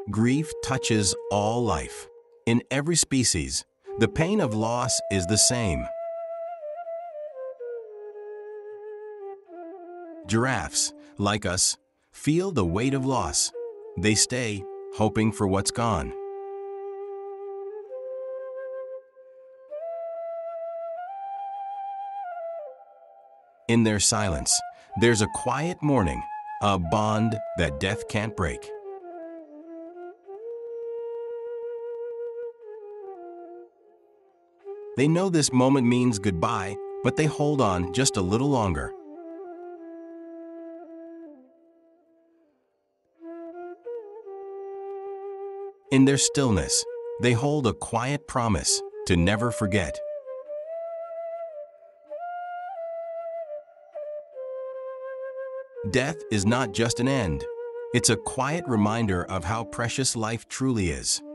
Grief touches all life. In every species, the pain of loss is the same. Giraffes, like us, feel the weight of loss. They stay, hoping for what's gone. In their silence, there's a quiet mourning, a bond that death can't break. They know this moment means goodbye, but they hold on just a little longer. In their stillness, they hold a quiet promise to never forget. Death is not just an end. It's a quiet reminder of how precious life truly is.